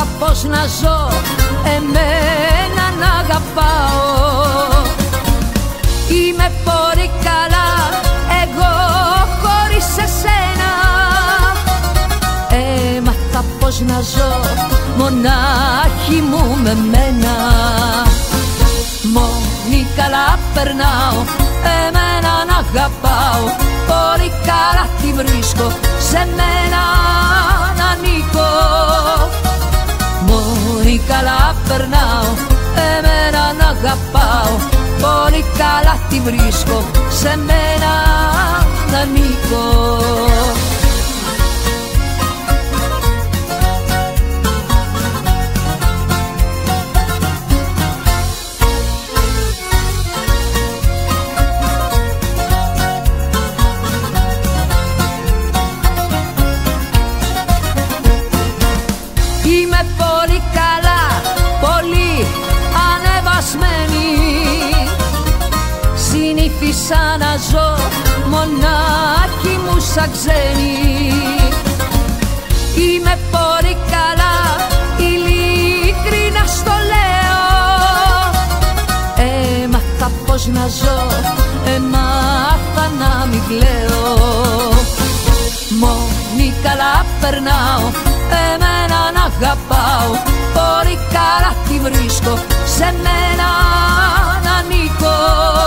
πως να ζω, εμένα να αγαπάω. Είμαι πολύ καλά εγώ χωρίς εσένα. Έμαθα πως να ζω μονάχη μου με μένα. Μόνη καλά περνάω, εμένα να αγαπάω. Πολύ καλά τη βρίσκω, σε μένα να ανήκω. Μόνη καλά περνάω, εμένα να αγαπάω. Πολύ καλά τη βρίσκω, σε μένα να ανήκω. Είμαι πολύ καλά, πολύ ανεβασμένη. Συνήθισα να ζω μονάχη μου σαν ξένη. Είμαι πολύ καλά, ειλικρινά στο λέω. Έμαθα πως να ζω, έμαθα να μην κλαίω. Μόνη καλά περνάω, εμένα να αγαπάω. Πολύ καλά τη βρίσκω, σε μένα να ανήκω.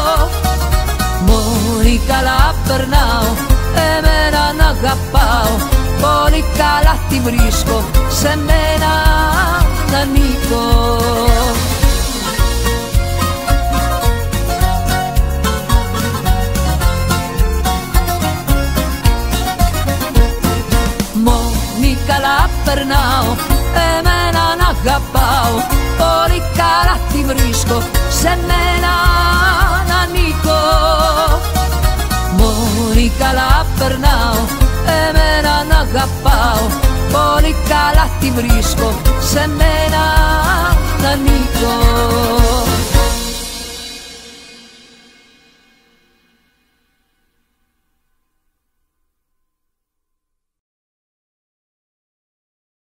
Μόνη καλά περνάω, εμένα να αγαπάω. Πολύ καλά τη βρίσκω, σε μένα να ανήκω. Μόνη καλά περνάω, εμένα να αγαπάω. Πολύ καλά τη βρίσκω, σε μένα να ανήκω. Μόνη καλά περνάω, εμένα να αγαπάω. Πολύ καλά τη βρίσκω, σε μένα να ανήκω.